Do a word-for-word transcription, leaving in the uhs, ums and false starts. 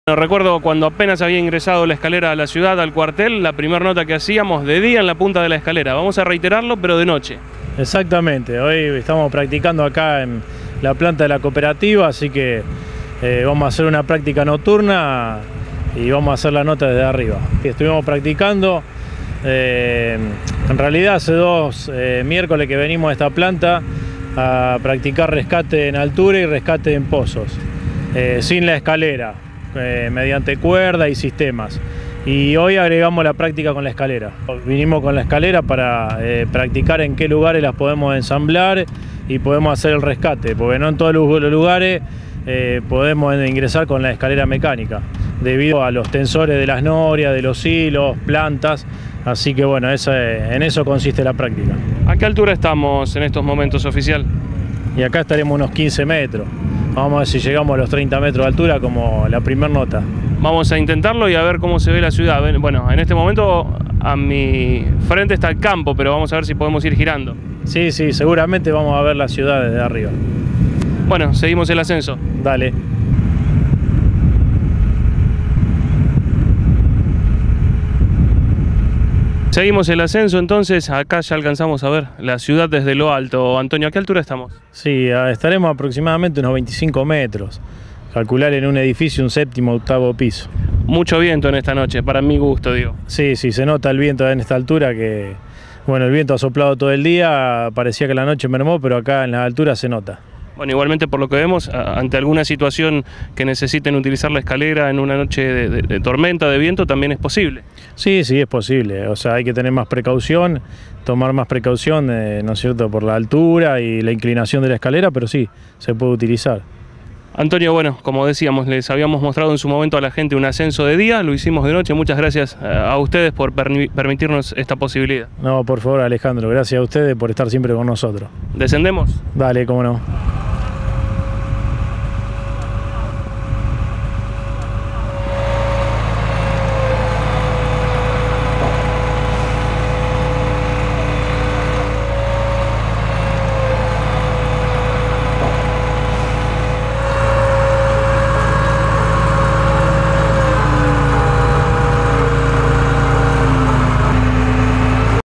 Recuerdo cuando apenas había ingresado la escalera a la ciudad, al cuartel, la primera nota que hacíamos de día en la punta de la escalera. Vamos a reiterarlo, pero de noche. Exactamente, hoy estamos practicando acá en la planta de la cooperativa, así que eh, vamos a hacer una práctica nocturna y vamos a hacer la nota desde arriba. Estuvimos practicando, eh, en realidad hace dos eh, miércoles que venimos a esta planta a practicar rescate en altura y rescate en pozos, eh, sin la escalera. Eh, mediante cuerda y sistemas, y hoy agregamos la práctica con la escalera. Vinimos con la escalera para eh, practicar en qué lugares las podemos ensamblar y podemos hacer el rescate, porque no en todos los lugares eh, podemos ingresar con la escalera mecánica debido a los tensores de las norias, de los hilos, plantas, así que bueno, esa, en eso consiste la práctica. ¿A qué altura estamos en estos momentos, oficial? Y acá estaremos unos quince metros. Vamos a ver si llegamos a los treinta metros de altura como la primera nota. Vamos a intentarlo y a ver cómo se ve la ciudad. Bueno, en este momento a mi frente está el campo, pero vamos a ver si podemos ir girando. Sí, sí, seguramente vamos a ver la ciudad desde arriba. Bueno, seguimos el ascenso. Dale. Seguimos el ascenso, entonces acá ya alcanzamos a ver la ciudad desde lo alto. Antonio, ¿a qué altura estamos? Sí, estaremos aproximadamente unos veinticinco metros. Calcular en un edificio un séptimo, octavo piso. Mucho viento en esta noche, para mi gusto, digo. Sí, sí, se nota el viento en esta altura que... Bueno, el viento ha soplado todo el día, parecía que la noche mermó, pero acá en la altura se nota. Bueno, igualmente por lo que vemos, ante alguna situación que necesiten utilizar la escalera en una noche de, de, de tormenta, de viento, también es posible. Sí, sí, es posible. O sea, hay que tener más precaución, tomar más precaución, eh, ¿no es cierto?, por la altura y la inclinación de la escalera, pero sí, se puede utilizar. Antonio, bueno, como decíamos, les habíamos mostrado en su momento a la gente un ascenso de día, lo hicimos de noche. Muchas gracias a ustedes por permitirnos esta posibilidad. No, por favor, Alejandro, gracias a ustedes por estar siempre con nosotros. ¿Descendemos? Dale, cómo no.